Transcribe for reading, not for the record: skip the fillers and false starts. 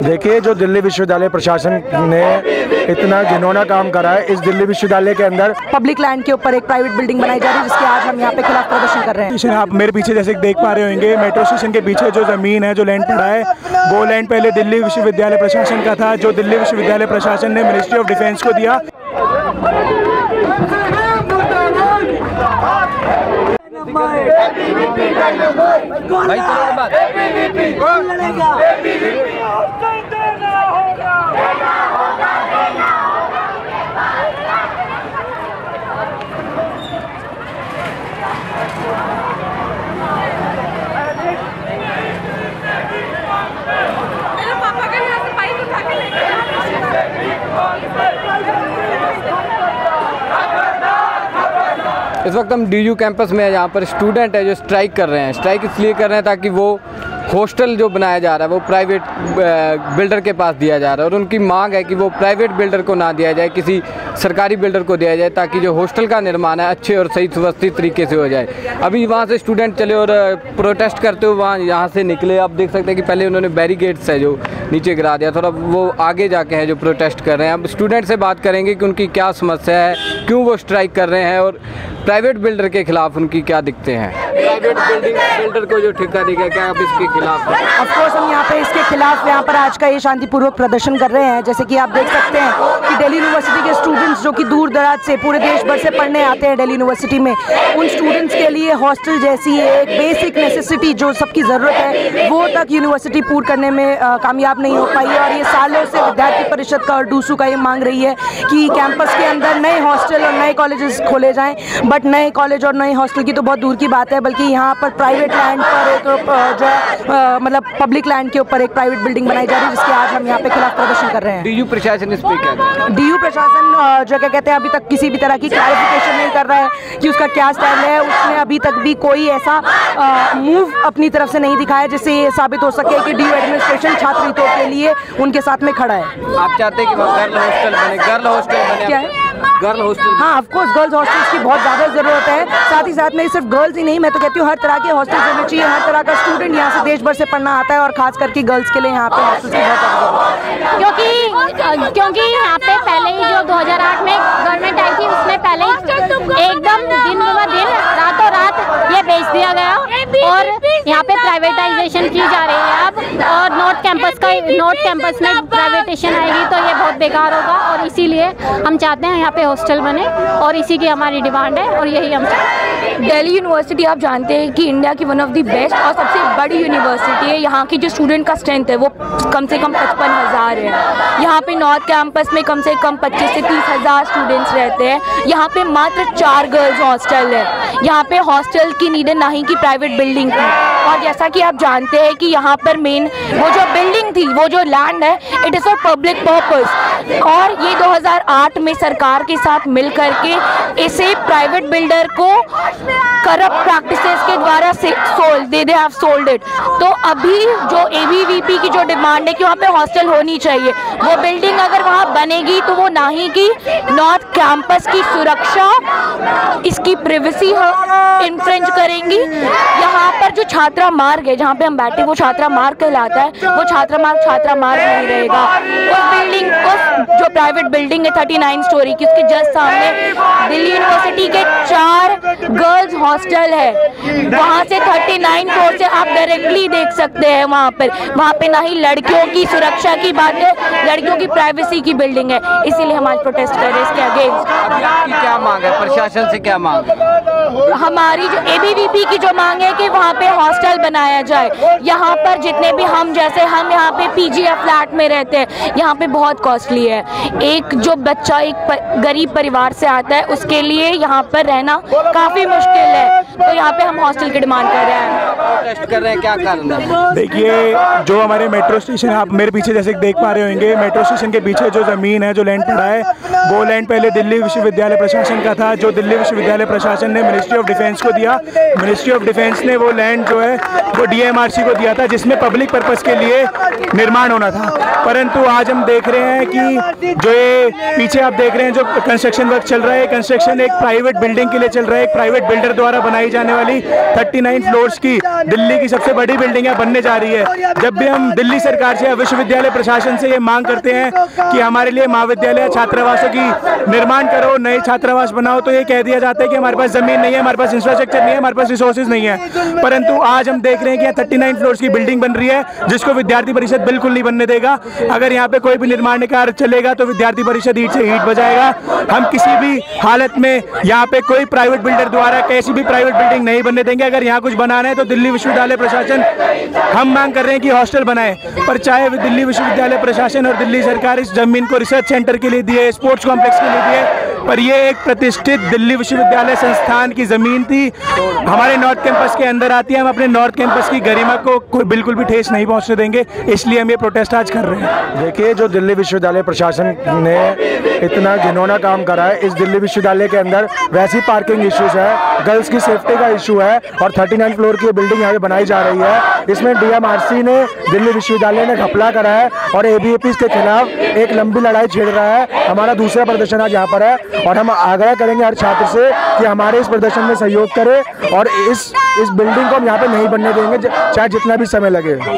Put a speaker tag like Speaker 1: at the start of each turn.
Speaker 1: देखिए, जो दिल्ली विश्वविद्यालय प्रशासन ने इतना घिनौना काम करा है, इस दिल्ली विश्वविद्यालय के अंदर
Speaker 2: पब्लिक लैंड के ऊपर एक प्राइवेट बिल्डिंग बनाई जा रही है, जिसके आज हम यहाँ पे खिलाफ प्रदर्शन कर रहे हैं।
Speaker 1: आप मेरे पीछे जैसे देख पा रहे होंगे, मेट्रो स्टेशन के पीछे जो जमीन है, जो लैंड पड़ा है, वो लैंड पहले दिल्ली विश्वविद्यालय प्रशासन का था, जो दिल्ली विश्वविद्यालय प्रशासन ने मिनिस्ट्री ऑफ डिफेंस को दिया।
Speaker 3: इस वक्त हम डीयू कैंपस में है, यहाँ पर स्टूडेंट है जो स्ट्राइक कर रहे हैं। स्ट्राइक इसलिए कर रहे हैं ताकि वो हॉस्टल जो बनाया जा रहा है वो प्राइवेट बिल्डर के पास दिया जा रहा है, और उनकी मांग है कि वो प्राइवेट बिल्डर को ना दिया जाए, किसी सरकारी बिल्डर को दिया जाए, ताकि जो हॉस्टल का निर्माण है अच्छे और सही व्यवस्थित तरीके से हो जाए। अभी वहाँ से स्टूडेंट चले और प्रोटेस्ट करते हुए यहाँ से निकले। आप देख सकते हैं कि पहले उन्होंने बैरिकेड्स है जो नीचे गिरा दिया, थोड़ा वो आगे जाके हैं जो प्रोटेस्ट कर रहे हैं। अब स्टूडेंट से बात करेंगे कि उनकी क्या समस्या है, क्यों वो स्ट्राइक कर रहे हैं और प्राइवेट बिल्डर के खिलाफ उनकी क्या दिक्कतें हैं। प्राइवेट बिल्डर को जो ठेका देगा, क्या आप इसके खिलाफ हैं?
Speaker 2: ऑफकोर्स हम यहाँ पे इसके खिलाफ यहाँ पर आज का ये शांतिपूर्वक प्रदर्शन कर रहे हैं। जैसे कि आप देख सकते हैं कि दिल्ली यूनिवर्सिटी के स्टूडेंट्स जो कि दूर दराज से पूरे देश भर से पढ़ने आते हैं दिल्ली यूनिवर्सिटी में, उन स्टूडेंट्स के लिए हॉस्टल जैसी एक बेसिक नेसेसिटी जो सबकी ज़रूरत है, वो तक यूनिवर्सिटी पूर्ण करने में कामयाब नहीं हो पाई है। और ये सालों से विद्यार्थी परिषद का और डूसू का ये मांग रही है कि कैंपस के अंदर नए हॉस्टल और नए कॉलेजेस खोले जाएँ। बट नए कॉलेज और नए हॉस्टल की तो बहुत दूर की बात है, बल्कि यहाँ पर प्राइवेट लैंड पर एक जो मतलब पब्लिक लैंड के ऊपर एक प्राइवेट बिल्डिंग बनाई जा रही है, जिसके आज हम यहाँ पे खिलाफ प्रदर्शन कर रहे हैं।
Speaker 3: डीयू प्रशासन इस पे क्या कहता है?
Speaker 2: डीयू प्रशासन जो क्या कहते हैं, अभी तक किसी भी तरह की क्लैरिफिकेशन नहीं कर रहा है कि उसका क्या स्टैंड है। उसने अभी तक भी कोई ऐसा मूव अपनी तरफ से नहीं दिखाया जिससे ये साबित हो सके कि डीयू एडमिनिस्ट्रेशन छात्र हितों के लिए उनके साथ में खड़ा है।
Speaker 3: आप चाहते हैं कि वो गर्ल हॉस्टल बने? गर्ल हॉस्टल बने?
Speaker 2: क्या है?
Speaker 3: Girl hostel?
Speaker 2: हाँ, ऑफकोर्स गर्ल्स हॉस्टल्स की बहुत ज़्यादा ज़रूरत है। साथ ही साथ में सिर्फ गर्ल्स ही नहीं, मैं तो कहती हूँ हर तरह के हॉस्टल्स होने चाहिए। हर तरह का स्टूडेंट यहाँ से देश भर से पढ़ना आता है, और खास करके गर्ल्स के लिए यहाँ पे हॉस्टल्स की बहुत ज़रूरत है।
Speaker 4: क्योंकि यहाँ पे पहले ही जो 2008 में गवर्नमेंट आई थी, उसमें पहले एकदम दिन ब दिन रातों रात ये बेच दिया गया, और यहाँ पे प्राइवेटाइजेशन की जा रही है अब। और नॉर्थ कैंपस में प्राइवेटेशन आएगी तो ये बहुत बेकार होगा, और इसीलिए हम चाहते हैं यहाँ पे हॉस्टल बने, और इसी की हमारी डिमांड है, और यही हम चाहते हैं।
Speaker 5: दिल्ली यूनिवर्सिटी आप जानते हैं कि इंडिया की वन ऑफ द बेस्ट और सबसे बड़ी यूनिवर्सिटी है। यहाँ की जो स्टूडेंट का स्ट्रेंथ है वो कम से कम 55,000 है। यहाँ पे नॉर्थ कैंपस में कम से कम 25 से 30,000 स्टूडेंट्स रहते हैं। यहाँ पे मात्र 4 गर्ल्स हॉस्टल है। यहाँ पे हॉस्टल की नीड है, ना ही की प्राइवेट बिल्डिंग की। और जैसा कि आप जानते हैं कि यहाँ पर मेन वो जो बिल्डिंग थी, वो जो लैंड है, it is for public purpose, और ये 2008 में सरकार के साथ मिल करके इसे प्राइवेट बिल्डर को करप्ट प्रैक्टिसेस के द्वारा दे हैव सोल्ड इट। तो अभी जो ABVP की जो डिमांड है कि वहाँ पे हॉस्टल होनी चाहिए, वो बिल्डिंग अगर वहाँ बनेगी तो वो ना ही कि नॉर्थ कैंपस की सुरक्षा, इसकी प्राइवेसी इन्फ्रिंज करेंगी। यहाँ पर जो छात्रा मार्ग है जहाँ पे हम बैठे, वो छात्रा मार्ग कहलाता है, वो छात्रा मार्ग नहीं रहेगा। उस बिल्डिंग को जो प्राइवेट बिल्डिंग है 39 स्टोरी की, उसके जस्ट सामने दिल्ली यूनिवर्सिटी के 4 गर्ल्स हॉस्टल है। वहाँ से 39 फ्लोर से आप डायरेक्टली देख सकते हैं। वहाँ पे ना ही लड़कियों की सुरक्षा की बात है, लड़कियों की प्राइवेसी की बिल्डिंग है। इसीलिए हम आज प्रोटेस्ट कर रहे हैं इसके अगेंस्ट।
Speaker 3: आपकी क्या मांग है? प्रशासन से क्या मांग है?
Speaker 5: हमारी जो ABVP की जो मांग है कि वहाँ पे हॉस्टल बनाया जाए। यहाँ पर जितने भी हम यहाँ पे PG या फ्लैट में रहते हैं, यहाँ पे बहुत कॉस्टली है। एक जो बच्चा एक गरीब परिवार से आता है, उसके लिए यहाँ पर रहना काफ़ी मुश्किल है। तो यहाँ पे हम हॉस्टल की डिमांड कर रहे हैं।
Speaker 3: प्रोटेस्ट कर रहे हैं, क्या कारण है?
Speaker 1: देखिए, जो हमारे मेट्रो स्टेशन, आप मेरे पीछे जैसे देख पा रहे होंगे, मेट्रो स्टेशन के पीछे जो ज़मीन है, जो लैंड पड़ा है, वो लैंड पहले दिल्ली विश्वविद्यालय प्रशासन का था, जो दिल्ली विश्वविद्यालय प्रशासन ने मिनिस्ट्री ऑफ डिफेंस को दिया। मिनिस्ट्री ऑफ डिफेंस ने वो लैंड जो है वो DMRC को दिया था, जिसमें पब्लिक पर्पस के लिए निर्माण होना था। परंतु आज हम देख रहे हैं कि जो ये पीछे आप देख रहे हैं जो कंस्ट्रक्शन वर्क चल रहा है, कंस्ट्रक्शन एक प्राइवेट बिल्डिंग के लिए चल रहा है, एक प्राइवेट बिल्डर द्वारा बनाई बनाई जाने वाली 39 फ्लोर्स की दिल्ली की सबसे बड़ी बिल्डिंग है बनने जा रही है। जब भी हम दिल्ली सरकार से, विश्वविद्यालय प्रशासन से ये मांग करते हैं कि हमारे लिए महाविद्यालय छात्रावासों की निर्माण करो, नए छात्रावास बनाओ, तो ये कह दिया जाता है कि हमारे पास जमीन नहीं है, हमारे पास इंफ्रास्ट्रक्चर नहीं है, हमारे पास रिसोर्सेज नहीं है। परंतु आज हम देख रहे हैं कि यहाँ 39 फ्लोर्स की बिल्डिंग बन रही है जिसको विद्यार्थी परिषद बिल्कुल नहीं बनने देगा। अगर यहाँ पे कोई भी निर्माण कार्य चलेगा तो विद्यार्थी परिषद ईंट से ईंट बजाएगा। हम किसी भी हालत में यहाँ पे कोई प्राइवेट बिल्डर द्वारा कैसी भी प्राइवेट बिल्डिंग नहीं बनने देंगे। अगर यहाँ कुछ बनाना है तो दिल्ली विश्वविद्यालय प्रशासन, हम मांग कर रहे हैं कि हॉस्टल बनाए, पर चाहे दिल्ली विश्वविद्यालय प्रशासन और दिल्ली सरकार इस जमीन को रिसर्च सेंटर के लिए दिए, स्पोर्ट्स कॉम्प्लेक्स के लिए दिए, पर ये एक प्रतिष्ठित दिल्ली विश्वविद्यालय संस्थान की जमीन थी, हमारे नॉर्थ कैंपस के अंदर आती है। हम अपने नॉर्थ कैंपस की गरिमा को कोई बिल्कुल भी ठेस नहीं पहुंचने देंगे, इसलिए हम ये प्रोटेस्ट आज कर रहे हैं।
Speaker 6: देखिए, जो दिल्ली विश्वविद्यालय प्रशासन ने इतना घिनौना काम करा है, इस दिल्ली विश्वविद्यालय के अंदर वैसी पार्किंग इश्यूज है, गर्ल्स की सेफ्टी का इशू है, और 39 फ्लोर की बिल्डिंग यहाँ पे बनाई जा रही है। इसमें DMRC ने, दिल्ली विश्वविद्यालय ने घपला करा है और ABAP के खिलाफ एक लंबी लड़ाई छेड़ रहा है। हमारा दूसरा प्रदर्शन आज यहाँ पर है और हम आग्रह करेंगे हर छात्र से कि हमारे इस प्रदर्शन में सहयोग करें और इस बिल्डिंग को हम यहाँ पे नहीं बनने देंगे, चाहे जितना भी समय लगे।